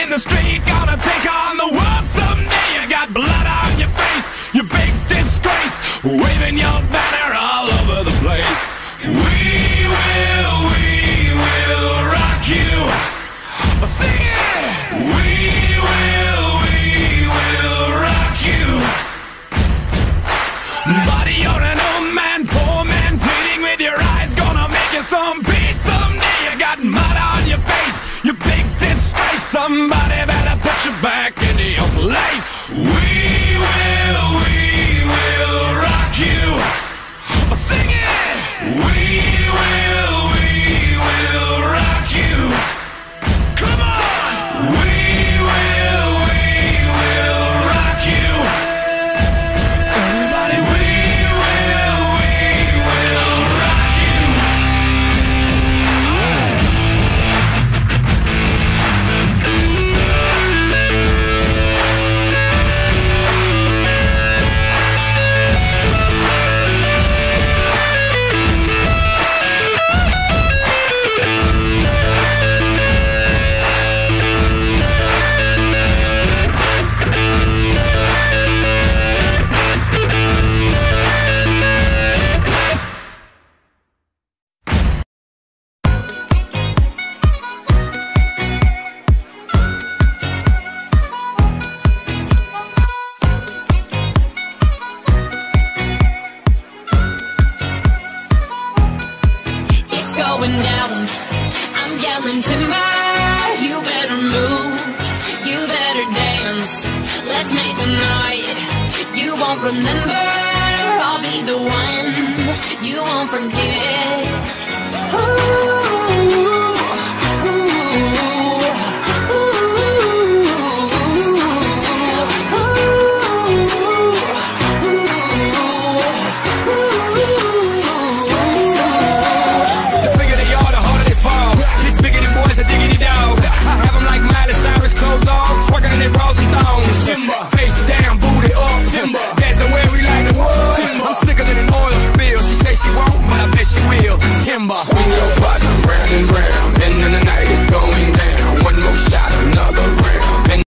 in the street, gonna take on the world someday. You got blood on your face, you big disgrace, waving your banner all over the place. We will rock you. Sing it! We will rock you. Body on an old man, poor man, pleading with your eyes, gonna make you some peace someday. You got mud on your face, you big disgrace. Somebody better put you back into your place. We will rock you. Sing it! We will rock you. Come on! We will rock you. Everybody, we will rock you. Going down, I'm yelling timber. You better move, you better dance. Let's make a night you won't remember. I'll be the one you won't forget. Face down, booty up, timber. That's the way we like the world. I'm slicker than an oil spill. She say she won't, but I bet she will. Timber. Swing your partner round and round in the